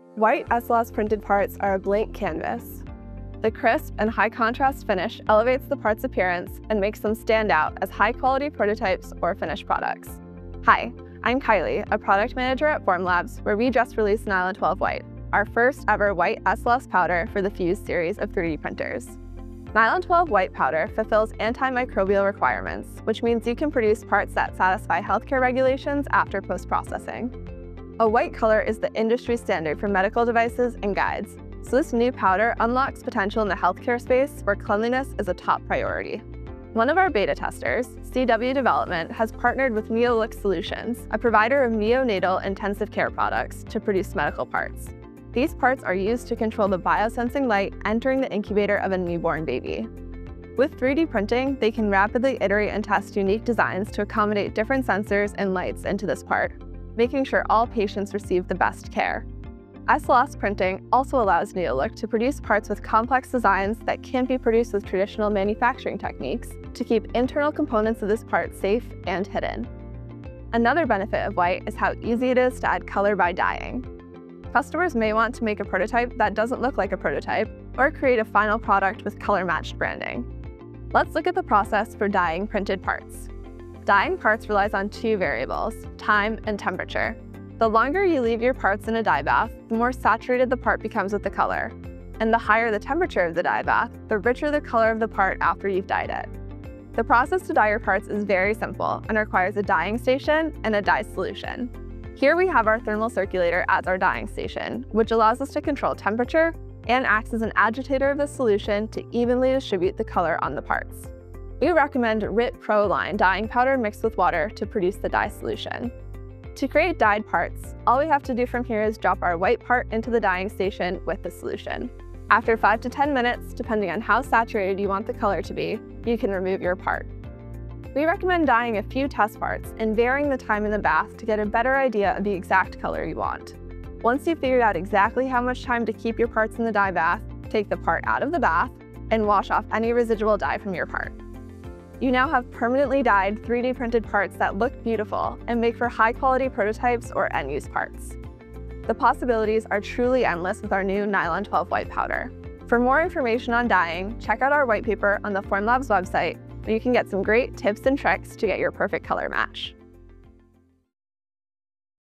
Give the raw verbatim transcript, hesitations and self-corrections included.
White S L S printed parts are a blank canvas. The crisp and high contrast finish elevates the part's appearance and makes them stand out as high-quality prototypes or finished products. Hi, I'm Kylie, a product manager at Formlabs, where we just released Nylon twelve White, our first ever white S L S powder for the Fuse series of three D printers. Nylon twelve White powder fulfills antimicrobial requirements, which means you can produce parts that satisfy healthcare regulations after post-processing. A white color is the industry standard for medical devices and guides, so this new powder unlocks potential in the healthcare space where cleanliness is a top priority. One of our beta testers, C W Development, has partnered with NeoLook Solutions, a provider of neonatal intensive care products, to produce medical parts. These parts are used to control the biosensing light entering the incubator of a newborn baby. With three D printing, they can rapidly iterate and test unique designs to accommodate different sensors and lights into this part, making sure all patients receive the best care. S L S printing also allows NeoLook to produce parts with complex designs that can't be produced with traditional manufacturing techniques to keep internal components of this part safe and hidden. Another benefit of white is how easy it is to add color by dyeing. Customers may want to make a prototype that doesn't look like a prototype, or create a final product with color-matched branding. Let's look at the process for dyeing printed parts. Dyeing parts relies on two variables, time and temperature. The longer you leave your parts in a dye bath, the more saturated the part becomes with the color. And the higher the temperature of the dye bath, the richer the color of the part after you've dyed it. The process to dye your parts is very simple and requires a dyeing station and a dye solution. Here we have our thermal circulator as our dyeing station, which allows us to control temperature and acts as an agitator of the solution to evenly distribute the color on the parts. We recommend R I T Pro line dyeing powder mixed with water to produce the dye solution. To create dyed parts, all we have to do from here is drop our white part into the dyeing station with the solution. After five to ten minutes, depending on how saturated you want the color to be, you can remove your part. We recommend dyeing a few test parts and varying the time in the bath to get a better idea of the exact color you want. Once you've figured out exactly how much time to keep your parts in the dye bath, take the part out of the bath and wash off any residual dye from your part. You now have permanently dyed three D printed parts that look beautiful and make for high-quality prototypes or end-use parts. The possibilities are truly endless with our new Nylon twelve White powder. For more information on dyeing, check out our white paper on the Formlabs website, where you can get some great tips and tricks to get your perfect color match.